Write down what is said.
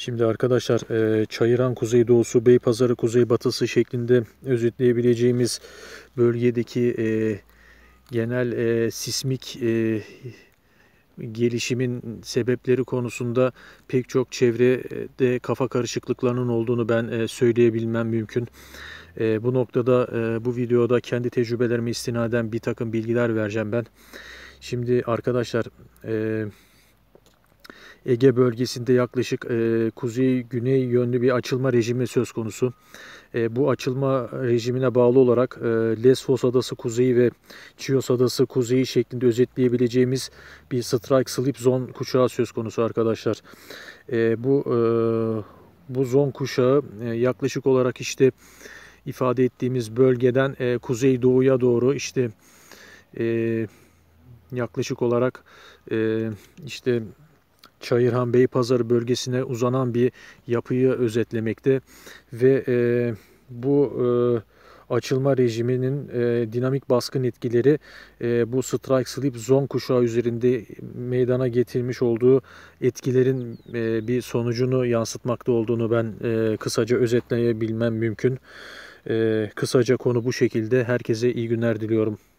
Şimdi arkadaşlar Çayırhan Kuzeydoğusu, Beypazarı Kuzeybatısı şeklinde özetleyebileceğimiz bölgedeki genel sismik gelişimin sebepleri konusunda pek çok çevrede kafa karışıklıklarının olduğunu ben söyleyebilmem mümkün. Bu noktada bu videoda kendi tecrübelerime istinaden bir takım bilgiler vereceğim ben. Şimdi arkadaşlar Ege bölgesinde yaklaşık kuzey-güney yönlü bir açılma rejimi söz konusu. Bu açılma rejimine bağlı olarak Lesvos Adası kuzeyi ve Chios Adası kuzeyi şeklinde özetleyebileceğimiz bir strike slip zone kuşağı söz konusu arkadaşlar. Bu zone kuşağı yaklaşık olarak işte ifade ettiğimiz bölgeden kuzeydoğuya doğru işte yaklaşık olarak işte Çayırhan Beypazarı bölgesine uzanan bir yapıyı özetlemekte ve bu açılma rejiminin dinamik baskın etkileri bu strike slip zone kuşağı üzerinde meydana getirmiş olduğu etkilerin bir sonucunu yansıtmakta olduğunu ben kısaca özetleyebilmem mümkün. Kısaca konu bu şekilde. Herkese iyi günler diliyorum.